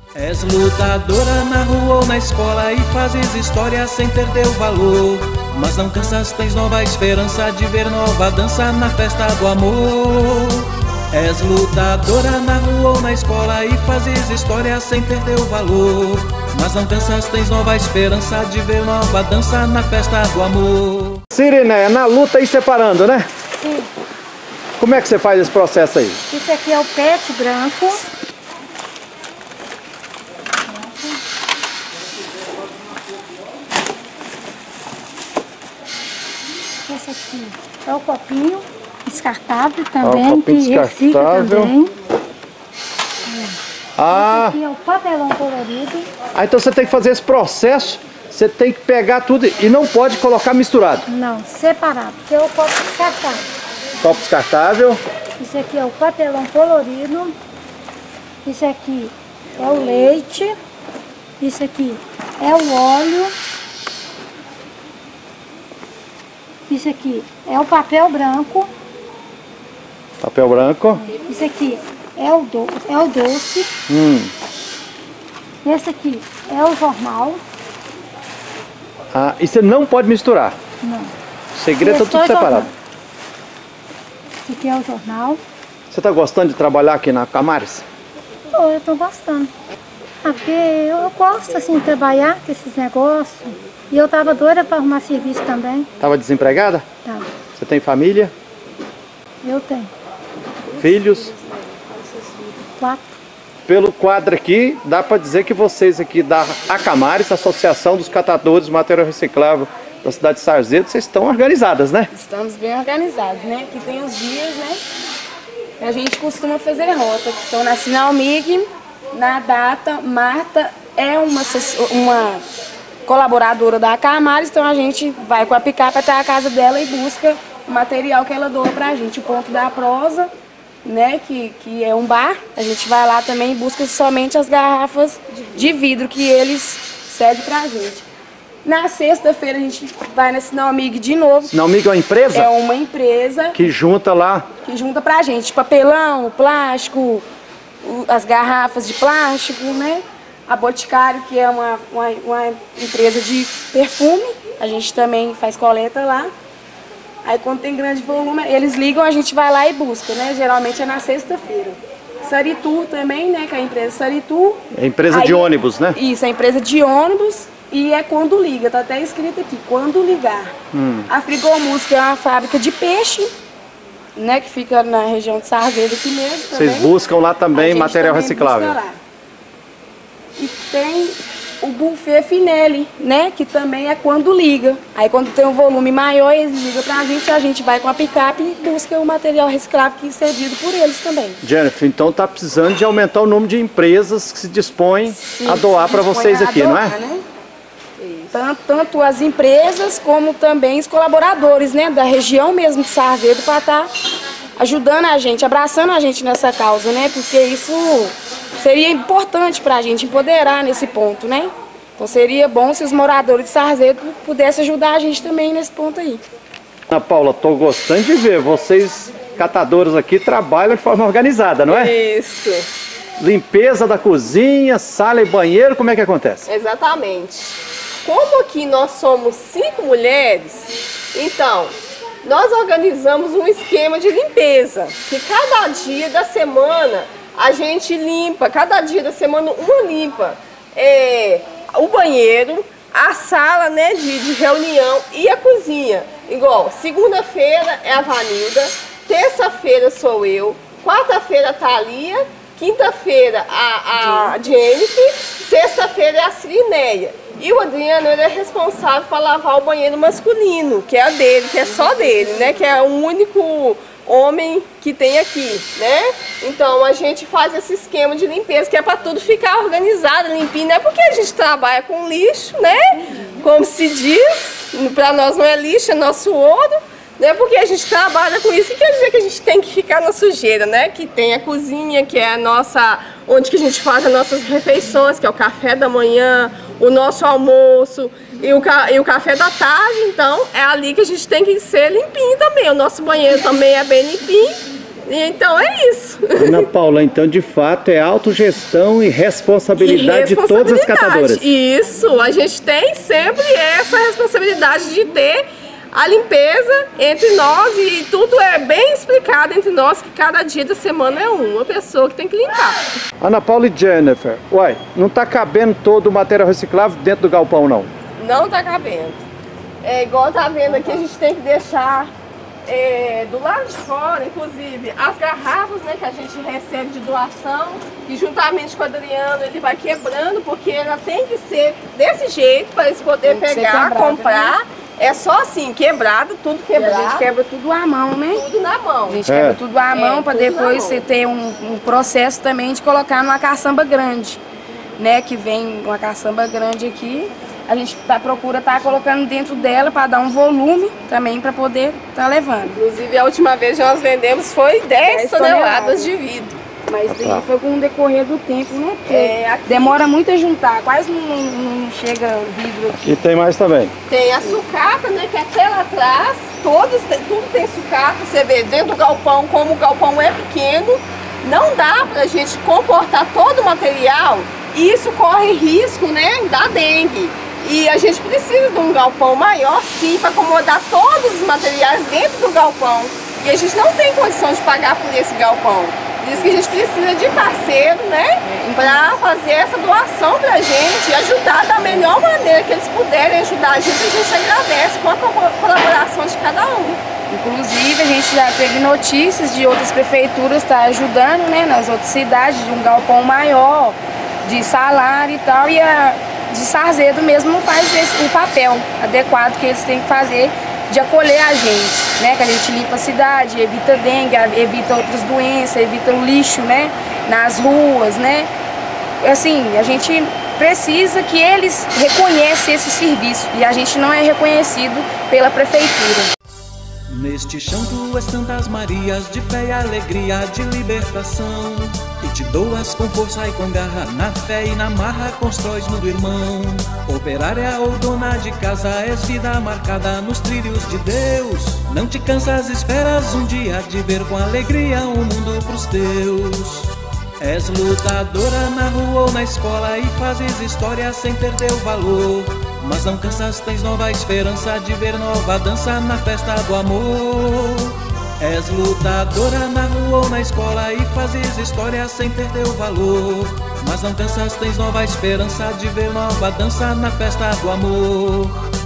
És lutadora na rua ou na escola e fazes história sem perder o valor. Mas não cansas, tens nova esperança de ver nova dança na festa do amor. És lutadora na rua ou na escola e fazes história sem perder o valor. Mas não cansas, tens nova esperança de ver nova dança na festa do amor. Sirineia, na luta aí separando, né? Sim. Como é que você faz esse processo aí? Isso aqui é o pet branco. Esse aqui é o copinho descartável também, que recicla também. Ah. Esse aqui é o papelão colorido. Ah, então você tem que fazer esse processo, você tem que pegar tudo e não pode colocar misturado. Não, separado, que é o copo descartável. Copo descartável. Isso aqui é o papelão colorido. Isso aqui é o leite. Isso aqui é o óleo. Isso aqui é o papel branco. Papel branco. Isso aqui é o doce. Esse aqui é o jornal. Ah, e você não pode misturar. Não. O segredo é tudo separado. Esse aqui é o jornal. Você está gostando de trabalhar aqui na Camares? Eu estou gostando. Porque eu gosto assim de trabalhar com esses negócios. E eu estava doida para arrumar serviço também. Estava desempregada? Tava. Você tem família? Eu tenho. Filhos? 4. Pelo quadro aqui, dá para dizer que vocês aqui da Acamares, Associação dos Catadores de Material Reciclável da cidade de Sarzedo, vocês estão organizadas, né? Estamos bem organizados, né? Que tem os dias, né? A gente costuma fazer rota, que são na Sinalmig, na data, Marta é uma colaboradora da Acamares, então a gente vai com a picape até a casa dela e busca o material que ela doa pra gente. O ponto da prosa, né, que é um bar, a gente vai lá também e busca somente as garrafas de vidro que eles cedem pra gente. Na sexta-feira a gente vai na Sinalmig de novo. Sinalmig é uma empresa? É uma empresa que junta lá. Que junta pra gente papelão, plástico, as garrafas de plástico, né? A Boticário, que é uma empresa de perfume, a gente também faz coleta lá. Aí quando tem grande volume, eles ligam, a gente vai lá e busca, né? Geralmente é na sexta-feira. Saritur também, né? Que é a empresa Saritur. É a empresa de ônibus, né? Isso, é a empresa de ônibus e é quando liga, tá até escrito aqui, quando ligar. A Frigomúsica é uma fábrica de peixe, né? Que fica na região de Sarzedo aqui mesmo. Vocês buscam lá também material reciclável. E tem o buffet Finelli, né? Que também é quando liga. Aí quando tem um volume maior, eles ligam pra gente, a gente vai com a picape e busca o material reciclável que é servido por eles também. Jennifer, então tá precisando de aumentar o número de empresas que se dispõem a doar para vocês aqui, não é? Né? Tanto as empresas como também os colaboradores, né? Da região mesmo de Sarzedo para estar ajudando a gente, abraçando a gente nessa causa, né? Porque isso seria importante para a gente empoderar nesse ponto, né? Então seria bom se os moradores de Sarzedo pudessem ajudar a gente também nesse ponto aí. Ana Paula, tô gostando de ver, vocês catadores aqui trabalham de forma organizada, não é? Isso. Limpeza da cozinha, sala e banheiro, como é que acontece? Exatamente. Como aqui nós somos 5 mulheres, então nós organizamos um esquema de limpeza, que cada dia da semana a gente limpa, cada dia da semana uma limpa o banheiro, a sala, né, de reunião e a cozinha. Igual, segunda-feira é a Vanilda, terça-feira sou eu, quarta-feira a Thalia, quinta-feira a Jennifer, sexta-feira é a Sirineia. E o Adriano, ele é responsável para lavar o banheiro masculino, que é a dele, que é só dele, né? Que é o único homem que tem aqui, né? Então a gente faz esse esquema de limpeza, que é para tudo ficar organizado, limpinho, né? Porque a gente trabalha com lixo, né? Como se diz, para nós não é lixo, é nosso ouro, né? Porque a gente trabalha com isso, e quer dizer que a gente tem que ficar na sujeira, né? Que tem a cozinha, que é a nossa, onde que a gente faz as nossas refeições, que é o café da manhã, o nosso almoço e o café da tarde. Então é ali que a gente tem que ser limpinho também. O nosso banheiro também é bem limpinho, Então é isso. Ana Paula, então de fato é autogestão e responsabilidade de todas as catadoras. Isso, a gente tem sempre essa responsabilidade de ter a limpeza entre nós e tudo é bem explicado entre nós que cada dia da semana é uma pessoa que tem que limpar. Ana Paula e Jennifer, uai, não tá cabendo todo o material reciclável dentro do galpão não? Não tá cabendo. É igual tá vendo aqui, a gente tem que deixar do lado de fora, inclusive, as garrafas, né, que a gente recebe de doação, e juntamente com o Adriano ele vai quebrando, porque ela tem que ser desse jeito para eles poderem pegar, quebrada, comprar. Né? É só assim, quebrado, tudo quebrado. E a gente quebra tudo à mão, né? Tudo na mão. A gente quebra tudo à mão para depois você ter um processo também de colocar numa caçamba grande, né? Que vem uma caçamba grande aqui. A gente procura estar colocando dentro dela para dar um volume também para poder estar levando. Inclusive a última vez que nós vendemos foi 10 toneladas de vidro. Mas foi com o decorrer do tempo, né? Porque demora muito a juntar, quase não chega vidro aqui. E tem mais também? Tem a sucata, né? Que é até lá atrás, tudo tem sucata. Você vê dentro do galpão, como o galpão é pequeno, não dá pra gente comportar todo o material e isso corre risco, né? Da dengue. E a gente precisa de um galpão maior, sim, para acomodar todos os materiais dentro do galpão. E a gente não tem condição de pagar por esse galpão. Por isso que a gente precisa de parceiro, né? Para fazer essa doação para a gente e ajudar da melhor maneira que eles puderem ajudar a gente agradece com a colaboração de cada um. Inclusive, a gente já teve notícias de outras prefeituras estar ajudando, né? Nas outras cidades, de um galpão maior, de salário e tal, e a de Sarzedo mesmo não faz o papel adequado que eles têm que fazer de acolher a gente, né? Que a gente limpa a cidade, evita dengue, evita outras doenças, evita o lixo, né? Nas ruas, né? Assim, a gente precisa que eles reconheçam esse serviço e a gente não é reconhecido pela prefeitura. Neste chão tu és tantas Marias de fé e alegria, de libertação, e te doas com força e com garra, na fé e na marra constróis mundo irmão. Operária ou dona de casa, és vida marcada nos trilhos de Deus. Não te cansas, esperas um dia de ver com alegria um mundo pros teus. És lutadora na rua ou na escola e fazes história sem perder o valor. Mas não cansas, tens nova esperança de ver nova dança na festa do amor. És lutadora na rua ou na escola e fazes história sem perder o valor. Mas não cansas, tens nova esperança de ver nova dança na festa do amor.